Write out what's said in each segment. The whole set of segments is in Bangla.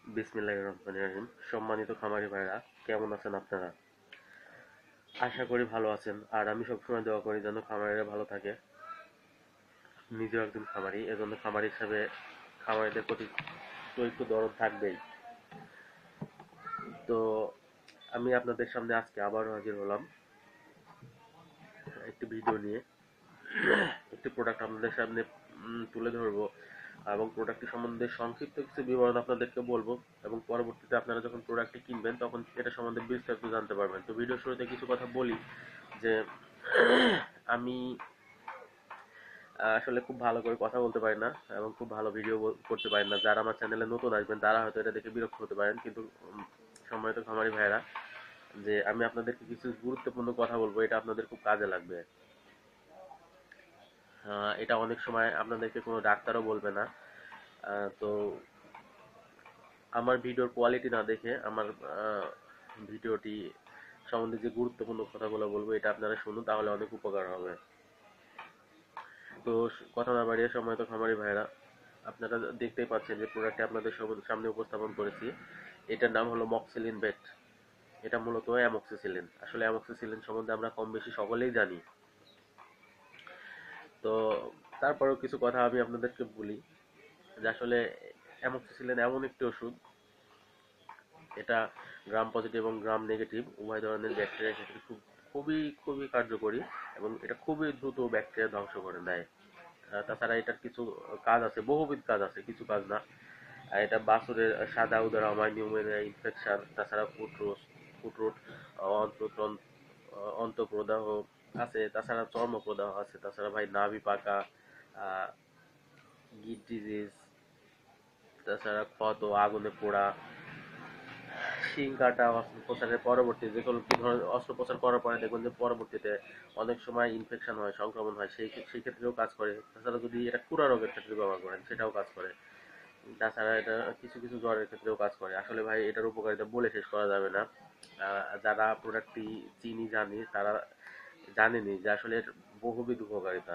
বিসমিল্লাহির রহমানির রহিম। সম্মানিত খামারি ভাইরা, কেমন আছেন আপনারা? আশা করি ভালো আছেন। আর আমি সবসময় দোয়া করি যেন খামারিরা ভালো থাকে। নিজেও একজন খামারি, এজন্য খামারি হিসাবে খামারিদের প্রতি তো একটু দরদ থাকবেই। তো আমি আপনাদের সামনে আজকে আবারও হাজির হলাম একটি ভিডিও নিয়ে। একটি প্রোডাক্ট আপনাদের সামনে তুলে ধরবো এবং প্রোডাক্টটি সম্বন্ধে সংক্ষিপ্ত কিছু বিবরণ আপনাদেরকে বলবো, এবং পরবর্তীতে আপনারা যখন প্রোডাক্টটি কিনবেন তখন এটা সম্বন্ধে বিস্তারিত জানতে পারবেন। তো ভিডিওর শুরুতে কিছু কথা বলি যে আমি আসলে খুব ভালো করে কথা বলতে পারি না এবং খুব ভালো ভিডিও করতে পারি না। যারা আমার চ্যানেলে নতুন আসবেন তারা হয়তো এটা দেখে বিরক্ত হতে পারেন, কিন্তু সম্মানিত খামারি ভাইয়েরা, যে আমি আপনাদেরকে কিছু গুরুত্বপূর্ণ কথা বলবো, এটা আপনাদের খুব কাজে লাগবে। এটা অনেক সময় আপনাদেরকে কোনো ডাক্তারও বলবে না। তো আমার ভিডিওর কোয়ালিটি না দেখে আমার ভিডিওটি সম্বন্ধে যে গুরুত্বপূর্ণ কথাগুলো বলবো এটা আপনারা শুনুন, তাহলে অনেক উপকার হবে। তো কথা না বাড়িয়ে সম্মানিত খামারি ভাইরা, আপনারা দেখতেই পাচ্ছেন যে প্রোডাক্টটি আপনাদের সামনে উপস্থাপন করেছি। এটার নাম হলো মক্সিলিন বেট। এটা মূলত অ্যামক্সিসিলিন। আসলে অ্যামক্সিসিলিন সম্বন্ধে আমরা কম বেশি সকলেই জানি। তো তারপরেও কিছু কথা আমি আপনাদেরকে বলি যে আসলে অ্যামক্সিসিলিন এমন একটি ওষুধ, এটা গ্রাম পজিটিভ এবং গ্রাম নেগেটিভ উভয় ধরনের ব্যাকটেরিয়ার ক্ষেত্রে খুবই খুবই কার্যকরী, এবং এটা খুবই দ্রুত ব্যাকটেরিয়া ধ্বংস করে দেয়। তাছাড়া এটার কিছু কাজ আছে, বহুবিধ কাজ আছে, কিছু কাজ না। এটা বাছুরের সাদা উদর হওয়া, নিউমোনিয়া ইনফেকশন, তাছাড়া ফুটরুট, অন্তঃপ্রদাহ আছে, তাছাড়া চর্মপ্রদাহ আছে, তাছাড়া ভাই নাভি পাকা, গিট ডিজিজ, তাছাড়া ক্ষত, আগুনে পোড়া, শিং কাটা, অস্ত্রোপচারের পরবর্তী যে কোনো কি ধরনের অস্ত্রোপচার করার পরে দেখবেন যে পরবর্তীতে অনেক সময় ইনফেকশন হয়, সংক্রমণ হয়, সেই ক্ষেত্রেও কাজ করে। তাছাড়া যদি এটা খুরা রোগের ক্ষেত্রে ব্যবহার করেন সেটাও কাজ করে। তাছাড়া এটা কিছু কিছু জ্বরের ক্ষেত্রেও কাজ করে। আসলে ভাই এটার উপকারিতা বলে শেষ করা যাবে না। যারা প্রোডাক্টটি চিনি জানি তারা জানেনি যে আসলে এর বহুবিধ উপকারিতা।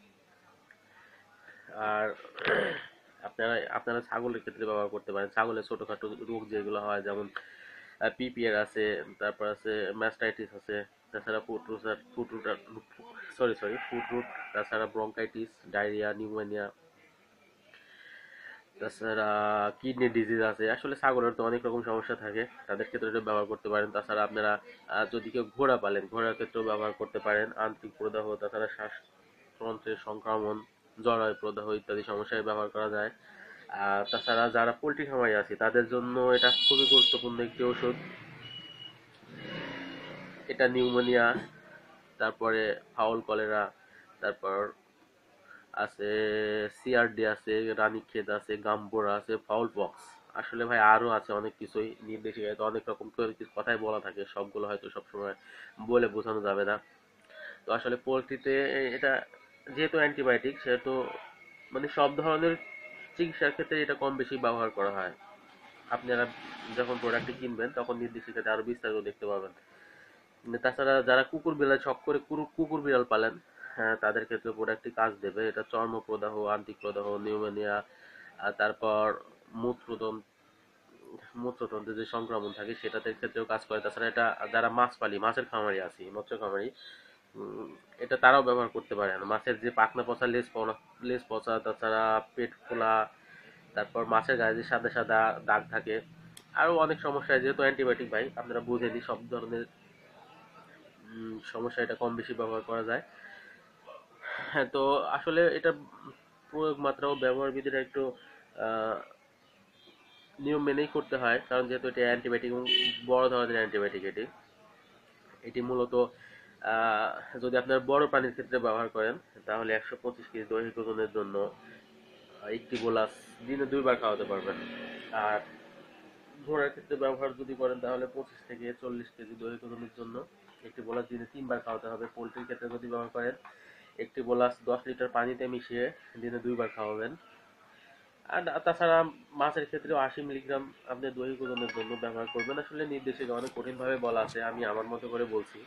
আর আপনারা আপনারা ছাগলের ক্ষেত্রে ব্যবহার করতে পারেন। ছাগলের ছোটখাটো রোগ যেগুলো হয়, যেমন পিপিআর আছে, তারপর আছে ম্যাস্টাইটিস আছে, তাছাড়া ফুটরুট, তাছাড়া ব্রঙ্কাইটিস, ডায়রিয়া, নিউমোনিয়া, তাছাড়া কিডনি ডিজিজ আছে। আসলে ছাগলের তো অনেক রকম সমস্যা থাকে, তাদের ক্ষেত্রে এটা ব্যবহার করতে পারেন। তাছাড়া আপনারা যদি কেউ ঘোড়া পালেন, ঘোড়ার ক্ষেত্রেও ব্যবহার করতে পারেন। আন্ত্রিক প্রদাহ, তাছাড়া শ্বাসতন্ত্রের সংক্রমণ, জরায়ু প্রদাহ ইত্যাদি সমস্যায় ব্যবহার করা যায়। তাছাড়া যারা পোলট্রি খামারি আছে তাদের জন্য এটা খুবই গুরুত্বপূর্ণ একটি ওষুধ। এটা নিউমোনিয়া, তারপরে ফাউল কলেরা, তারপর আছে সিআরডি আছে, রানীক্ষেত আছে, গাম্বোরা আছে, ফাউল পক্স। আসলে ভাই আরো আছে অনেক কিছুই, নির্দেশিকায় তো অনেক রকম করে কিছু কথাই বলা থাকে, সবগুলো হয়তো সবসময় বলে বোঝানো যাবে না। তো আসলে পোলট্রিতে এটা যেহেতু অ্যান্টিবায়োটিক, সেহেতু মানে সব ধরনের চিকিৎসার ক্ষেত্রে এটা কম বেশি ব্যবহার করা হয়। আপনারা যখন প্রোডাক্টটি কিনবেন তখন নির্দেশিকাতে আরো বিস্তারিত দেখতে পাবেন। তাছাড়া যারা কুকুর বিড়াল শখ করে কুকুর বিড়াল পালেন, হ্যাঁ তাদের ক্ষেত্রে প্রোডাক্টটি কাজ দেবে। এটা চর্মপ্রদাহ, আন্তিক প্রদাহ, নিউমোনিয়া, তারপর মূত্রতন্ত্র মূত্রতন্ত্রে যে সংক্রমণ থাকে সেটাতে ক্ষেত্রেও কাজ করে। তাছাড়া এটা যারা মাছের খামারি আছি, মৎস্য খামারি, এটা তারাও ব্যবহার করতে পারেন। মাছের যে পাখনা পচা, লেজ পচা, তাছাড়া পেট ফোলা, তারপর মাছের গায়ে যে সাদা সাদা দাগ থাকে, আরো অনেক সমস্যা। যেহেতু অ্যান্টিবায়োটিক ভাই আপনারা বুঝেনি, সব ধরনের সমস্যা এটা কম বেশি ব্যবহার করা যায়। হ্যাঁ, তো আসলে এটা প্রয়োগ মাত্রা ও ব্যবহার বিধিটা একটু আহ, নিয়ম মেনেই করতে হয়, কারণ যেহেতু এটা অ্যান্টিবায়োটিক এবং বড় ধরনের অ্যান্টিবায়োটিক। এটি এটি মূলত আহ, যদি আপনার বড় প্রাণীর ক্ষেত্রে ব্যবহার করেন তাহলে 125 কেজি দৈহিক ওজনের জন্য একটি গোলাস দিনে 2 বার খাওয়াতে পারবেন। আর ঘোড়ার ক্ষেত্রে ব্যবহার যদি করেন তাহলে 25 থেকে 40 কেজি দৈহিক ওজনের জন্য একটি গোলাস দিনে 3 বার খাওয়াতে হবে। পোলট্রির ক্ষেত্রে যদি ব্যবহার করেন একটি গোলাস 10 লিটার পানিতে মিশিয়ে দিনে 2 বার খাওয়াবেন। আর তাছাড়া মাছের ক্ষেত্রেও 80 মিলিগ্রাম আপনি দৈহিক ওজনের জন্য ব্যবহার করবেন। আসলে নির্দেশিকা অনেক কঠিনভাবে বলা আছে, আমি আমার মতো করে বলছি।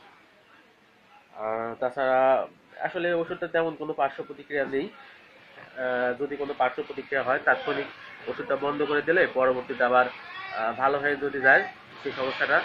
আর তাছাড়া আসলে ওষুধটা তেমন কোনো পার্শ্ব প্রতিক্রিয়া নেই। যদি কোনো পার্শ্ব প্রতিক্রিয়া হয় তাৎক্ষণিক ওষুধটা বন্ধ করে দিলে পরবর্তীতে আবার ভালো হয়ে যদি যায় সেই সমস্যাটা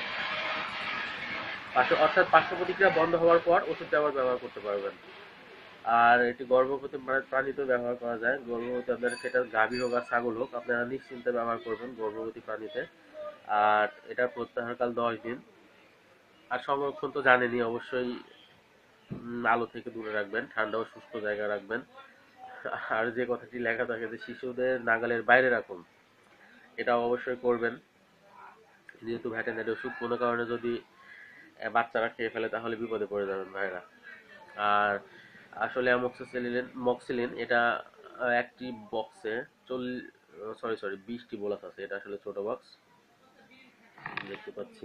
অর্থাৎ পার্শ্ব প্রতিক্রিয়া বন্ধ হওয়ার পর ওষুধটা আবার ব্যবহার করতে পারবেন। আর এটি গর্ভবতী প্রাণীতেও ব্যবহার করা যায়। গর্ভবতী আপনার সেটা গাভী হোক আর ছাগল হোক আপনারা নিশ্চিন্তে ব্যবহার করবেন গর্ভবতী প্রাণীতে। আর এটার প্রত্যাহারকাল 10 দিন। আর সংরক্ষণ তো জানেনই অবশ্যই, আলো থেকে দূরে রাখবেন, ঠান্ডা ও শুষ্ক জায়গায় রাখবেন। আর যে কথাটি লেখা থাকে যে শিশুদের নাগালের বাইরে রাখুন, এটা অবশ্যই করবেন। যেহেতু ভেটেরিনারি ওষুধ কোনো কারণে যদি বাচ্চারা খেয়ে ফেলে তাহলে বিপদে পড়ে যাবেন ভাইরা। আর আসলে মক্সিলিন এটা একটি বক্সে 20টি বোলাস আছে। এটা আসলে ছোট বক্স দেখতে পাচ্ছি।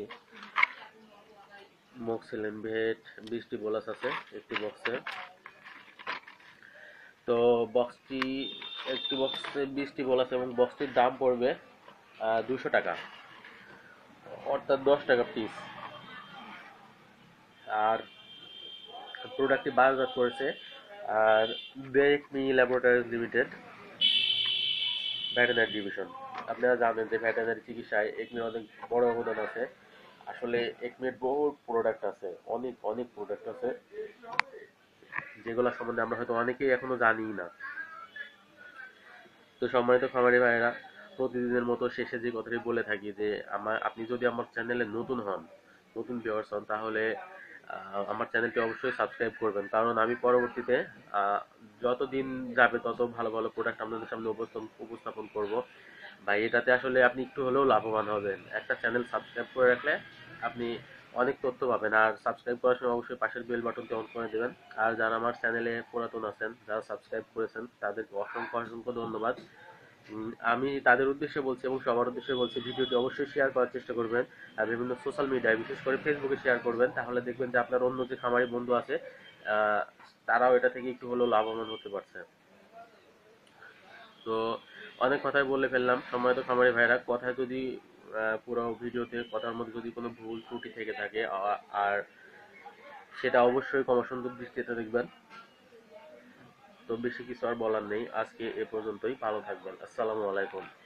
মক্সিলিন ভেট 20টি বোলাস আছে একটি বক্সে। তো বক্সটি একটি বক্সে 20টি বোলাস এবং বক্সটির দাম পড়বে 200 টাকা, অর্থাৎ 10 টাকা পিস। আর প্রোডাক্টটি বায়োজাত করেছে আর Beximco laboratories limited, veterinary division. আপনারা জানেন যে ভেটেরিনারি চিকিৎসায় একমির অনেক বড় অবদান আছে। আসলে একমির বহু প্রোডাক্ট আছে, অনেক অনেক প্রোডাক্ট আছে যেগুলো সম্বন্ধে আমরা হয়তো অনেকেই এখনো জানিই না। তো সম্মানিত খামারি ভাইয়েরা, প্রতিদিনের মতো শেষে যে কথাটি বলে থাকি যে আপনি যদি আমার চ্যানেলে নতুন হন, নতুন ভিউয়ার্স হন, তাহলে আমার চ্যানেলটি অবশ্যই সাবস্ক্রাইব করবেন। কারণ আমি পরবর্তীতে যত দিন যাবে তত ভালো ভালো প্রোডাক্ট আপনাদের সামনে উপস্থাপন করব। ভাই এটাতে আসলে আপনি একটু হলেও লাভবান হবেন। একটা চ্যানেল সাবস্ক্রাইব করে রাখলে আপনি অনেক তথ্য পাবেন। আর সাবস্ক্রাইব করার সময় অবশ্যই পাশের বেল বাটনটি অন করে দেবেন। আর যারা আমার চ্যানেলে পুরাতন আছেন, যারা সাবস্ক্রাইব করেছেন, তাদেরকে অসংখ্য অসংখ্য ধন্যবাদ। আমি তাদের উদ্দেশ্যে বলছি এবং সবার উদ্দেশ্যে বলছি, ভিডিওটি অবশ্যই শেয়ার করার চেষ্টা করবেন। আর বিভিন্ন সোশ্যাল মিডিয়ায় বিশেষ করে ফেসবুকে শেয়ার করবেন। তাহলে দেখবেন যে আপনার অন্য যে খামারি বন্ধু আছে তারাও এটা থেকে একটু হলেও লাভবান হতে পারছে। তো অনেক কথাই বলে ফেললাম সম্মানিত খামারি ভাইরা। কথায় যদি পুরো ভিডিওতে কথার মধ্যে যদি কোনো ভুল ত্রুটি থেকে থাকে আর সেটা অবশ্যই ক্ষমা সুন্দর দৃষ্টিতে দেখবেন। তো বেশি কিছু আর বলার নেই, আজকে এ পর্যন্তই। ভালো থাকবেন। আসসালামু আলাইকুম।